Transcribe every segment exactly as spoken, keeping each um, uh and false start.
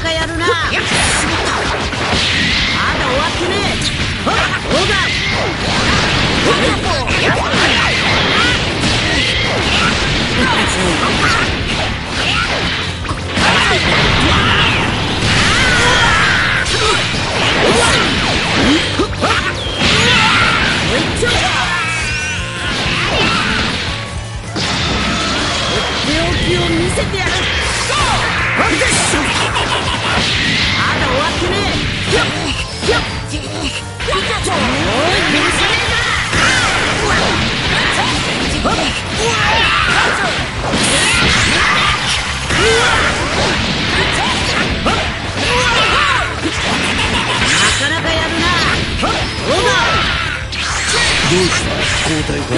かやるな。まだ終わってねえ。どうだ。を見せてやる。まだ終わってねえ。よっよっおい許さねえな。なかなかやるな。どうだ。 どうした交代か。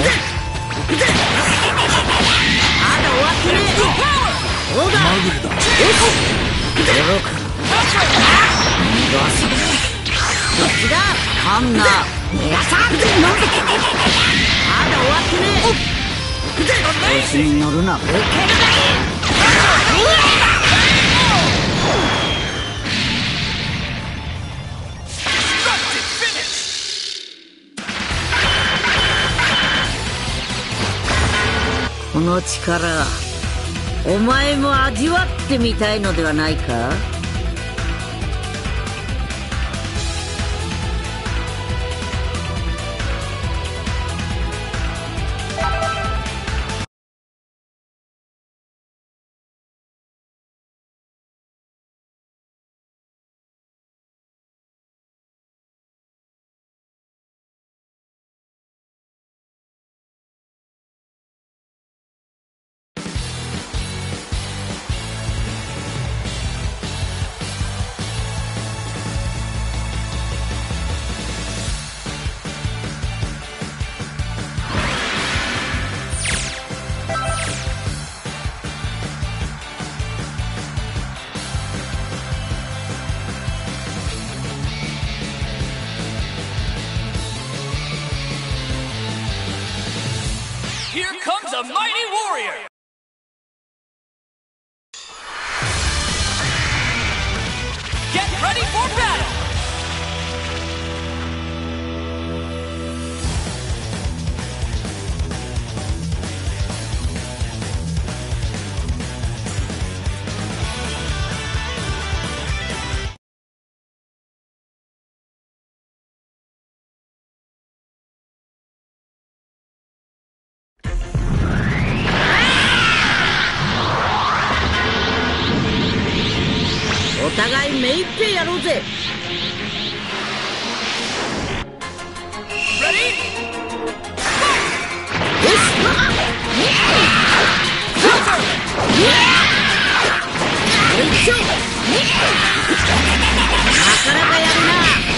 まだ終わってねえ。どうだ。 マグルだ。 よし驚く。逃がす。こっちだ。かんな。逃がさん。まだ終わってねえ。調子に乗るな。受けるがいい。この力、お前も味わってみたいのではないか。 Here comes a mighty warrior! Get ready for battle! お互い目いっぺいやろうぜ。 Ready? よし。なかなかやるな。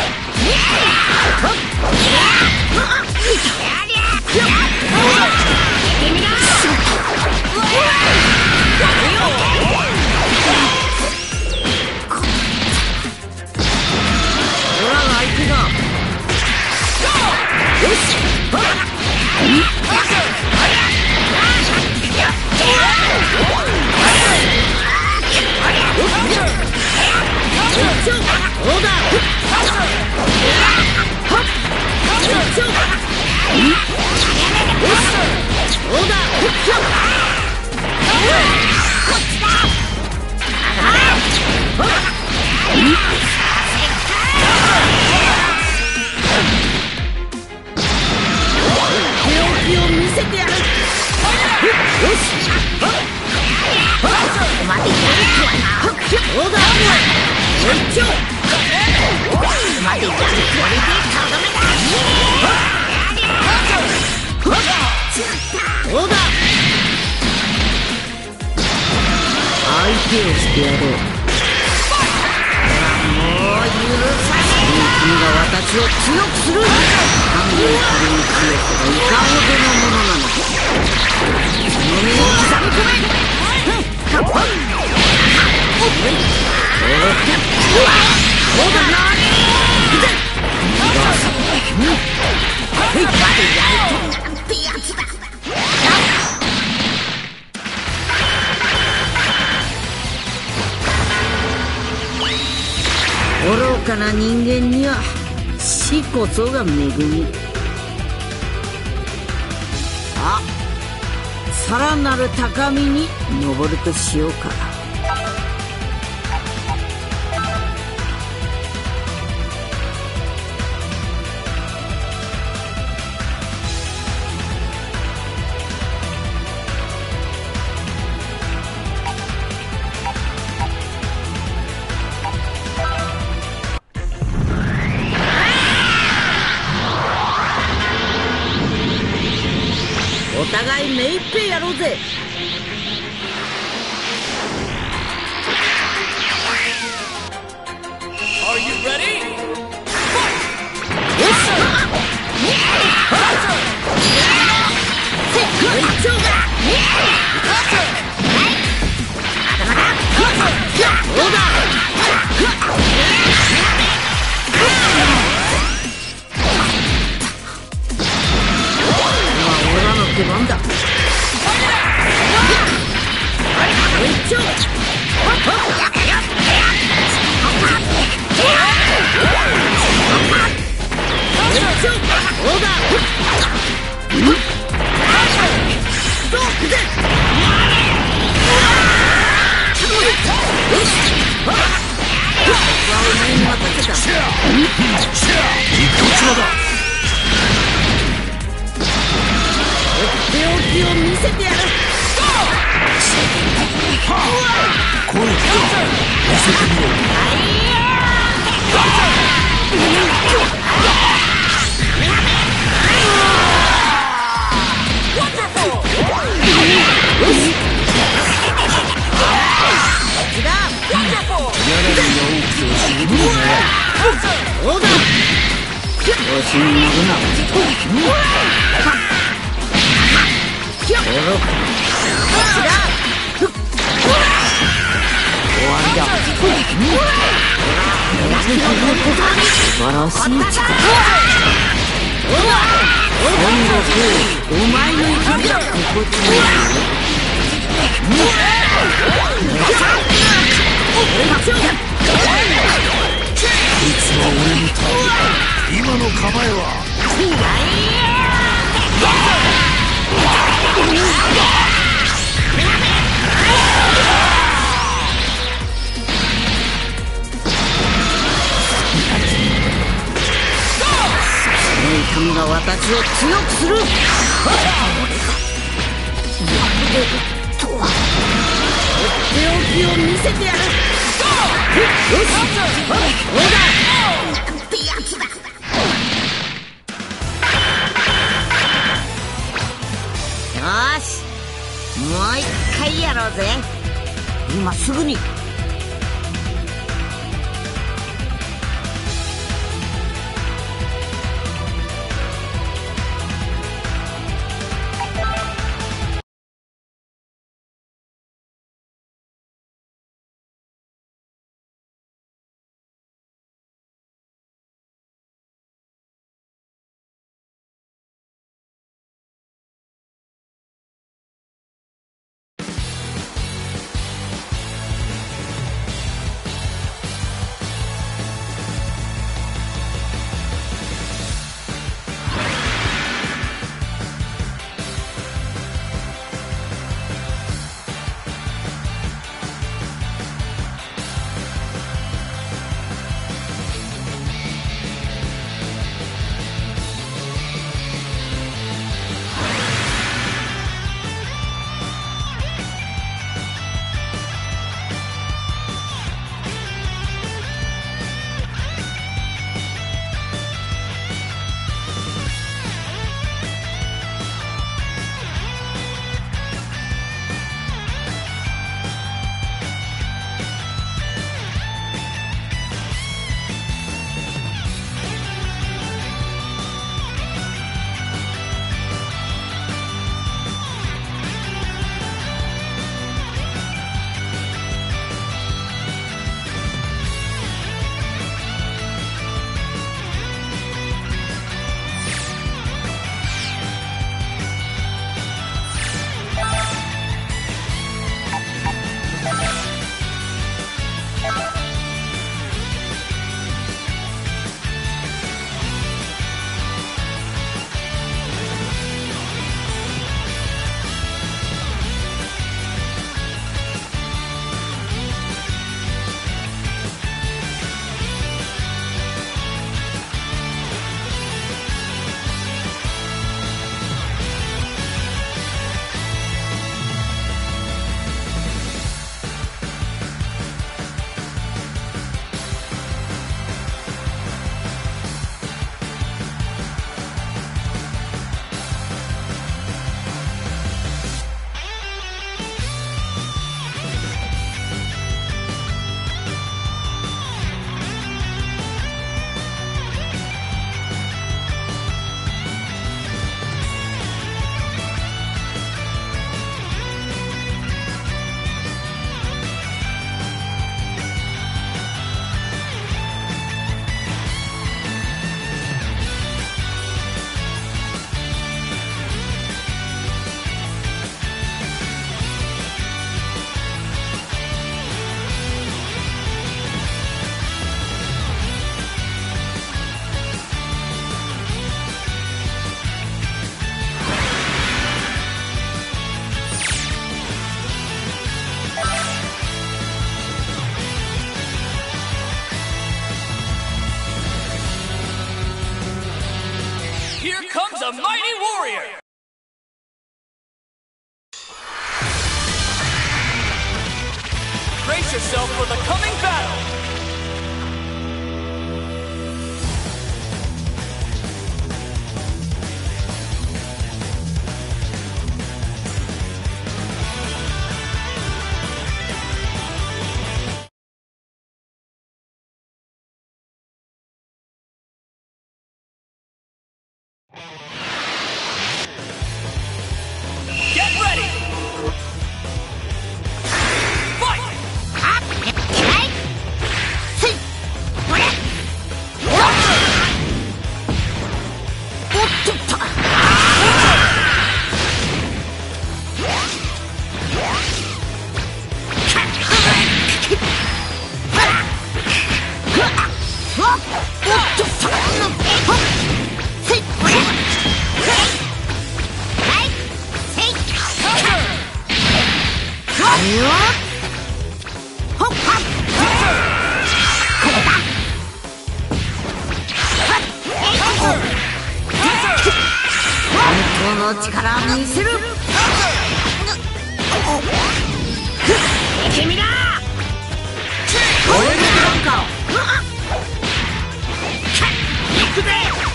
相手をしてやろう。もう許さねえ。君が私を強くする。半分仮に強さがいかほどのものなのか。その身を刻み込め。カッポン。そうだな。までやるとなんてやつだ。 愚かな人間には死こそが恵み。あ、さらなる高みに登るとしようか。お互い目いっぺいやろうぜ。 Are you ready? よし。どうだ。出番だ。一丁。どうだ。ストップで。よし。ここはお前に任せた。一発だ。手置きを見せてやる。 これ見せてみろ。 どうだ。調子に乗るな。終わりだ。素晴らしい力。今度お前の息が心地いい。 いつは俺のターン。今の構えは神が私を強くする。とはとっておきを見せてやる。よし、どうだ。なんてやつだ。よし、もう一回やろうぜ。今すぐに。 Warrior! Brace yourself for the coming battle! Get ready! Fight! 本当の力を見せる。君だ。俺のブロッカーを行くぜ。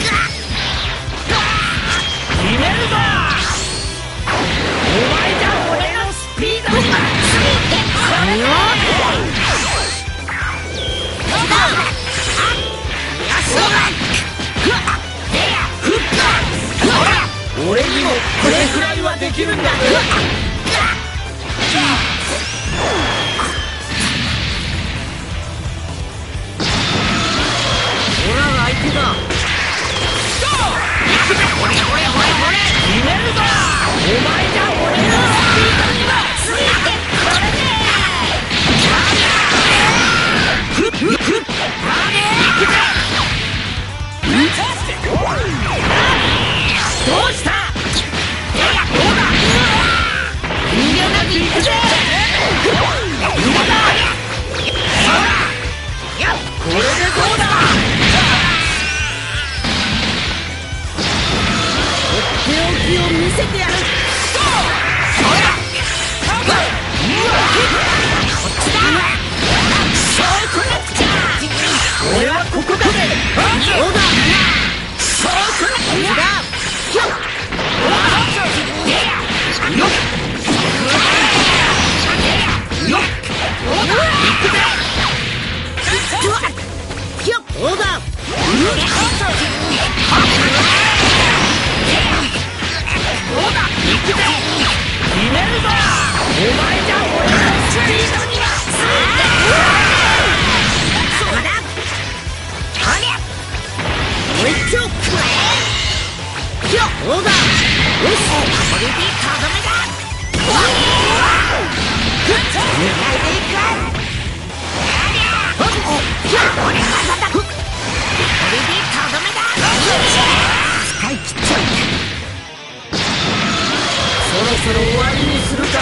決めるぞ。お前じゃ俺のスピードに何を俺にもこれくらいはできるんだ。俺らが相手だ。ほれほれほれほれ決めるぞ。お前じゃ俺のスピードにはついてこれねえ。ふっふっふっどうした。これでどうだ。とっておきを見せてやる。こっちだ。そうこなくちゃ。俺はここだぜ。そうだ。そうこなくちゃ。どうだ。決めるぞ。お前じゃ俺のスピードにはついてそうだ。こりゃもう一丁くらえ。どうだ。よしこれでとどめだ。狙いでいく。俺は叩く。これでとどめだ。使い切っちゃう。そろそろ終わりにするか。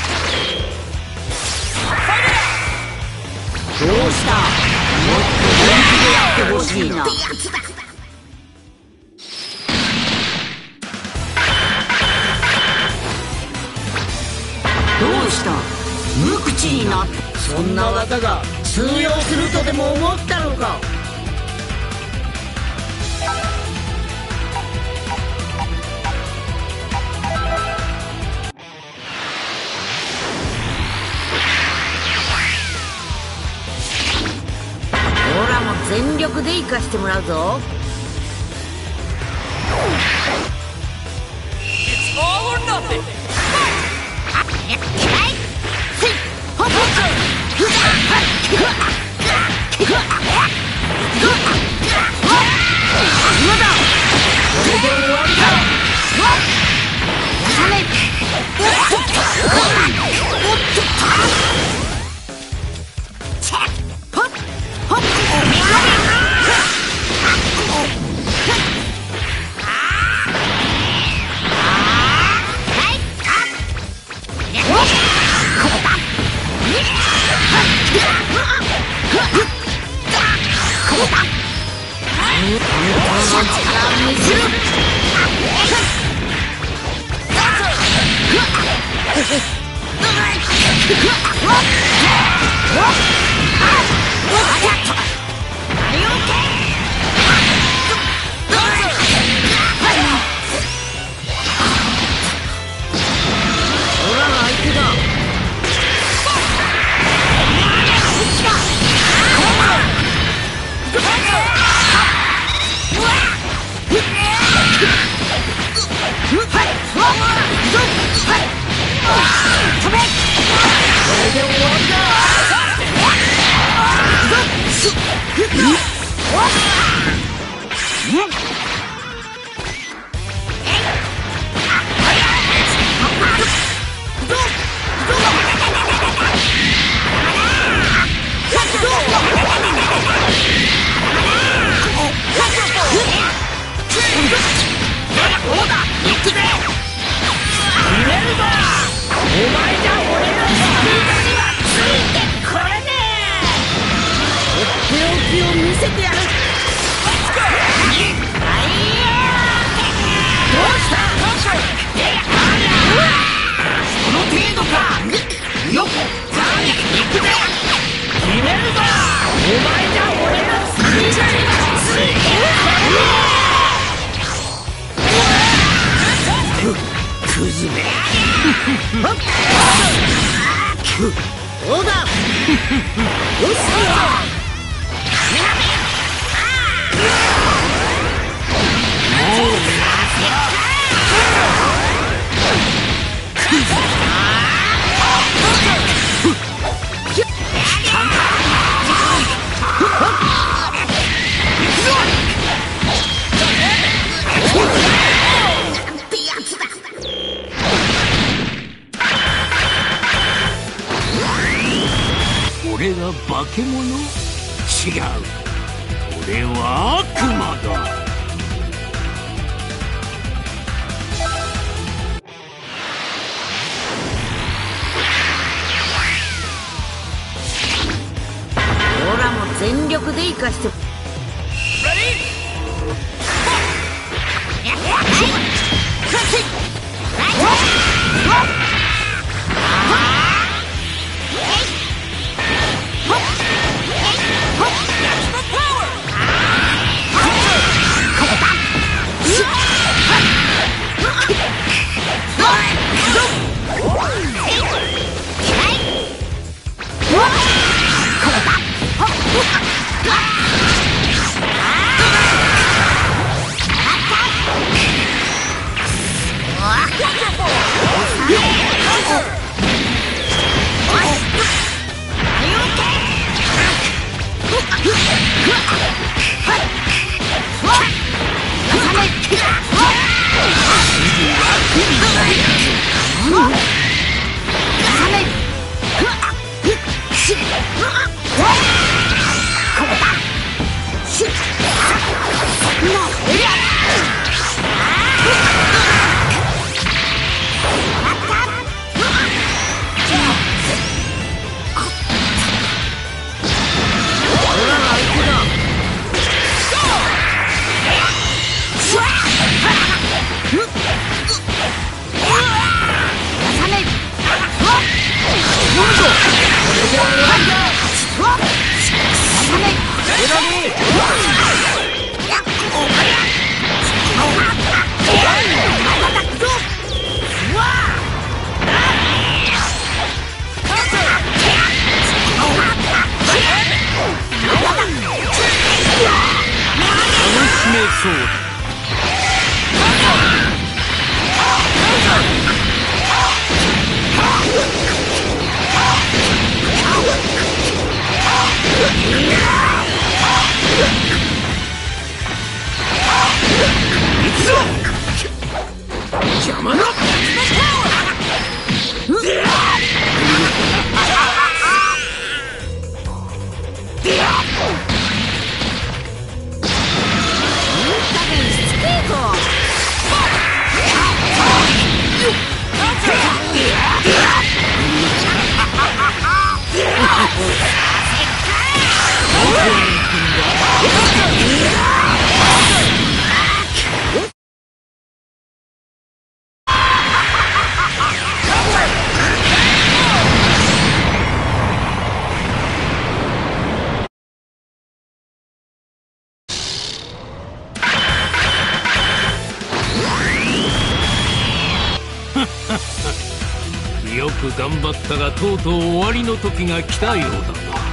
どうした。もっと本気でやってほしいな。ってやつだ。どうした。無口になって。そんな技が通用するとでも思ったのか。オラも全力で生かしてもらうぞ。 It's all or nothing! こ気を見せてやる。どうした？その程度か。よっ、じゃあ行くぜ。決めるぞ。お前じゃ俺がついちゃいます。クズめ。どうだ。よし。 俺が化け物？違う。俺は悪魔だ。 オラも全力で生かして。 よく頑張ったが、とうとう終わりの時が来たようだな。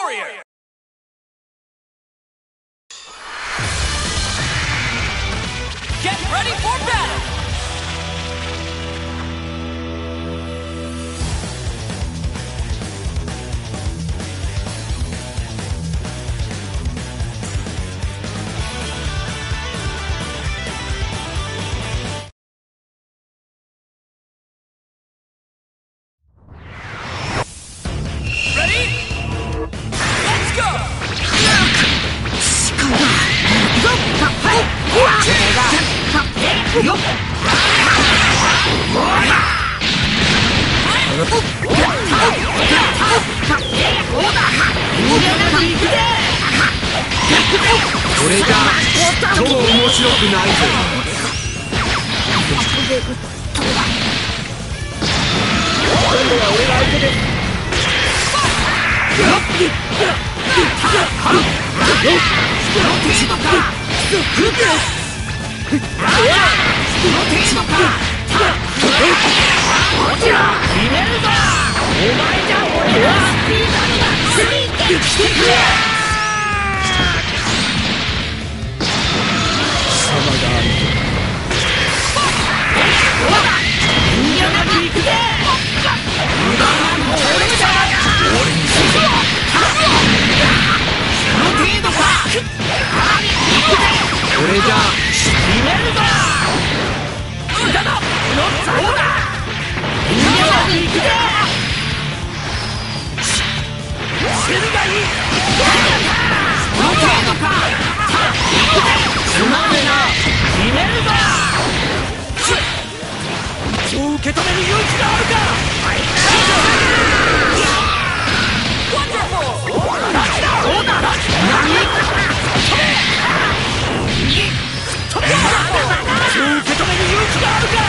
warrior! Get ready for battle! これじゃ超面白くないぞ。今度は俺が相手です。これじゃ決めるぞ。無駄だ。そうだ。人間は行くぜ。死ぬがいい。その程度か。つまんねえな。決めるぞ。そう受け止める勇気があるか。そうだ。何？そう受け止める勇気があるか。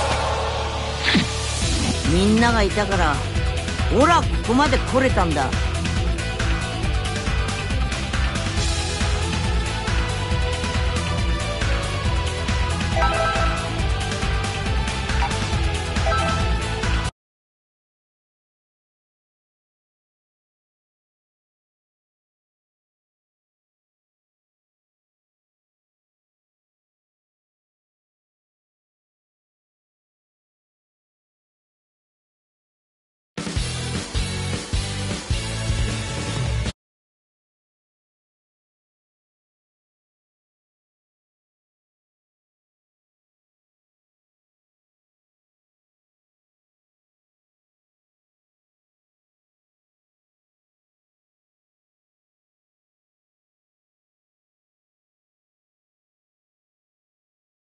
みんながいたからオラここまで来れたんだ。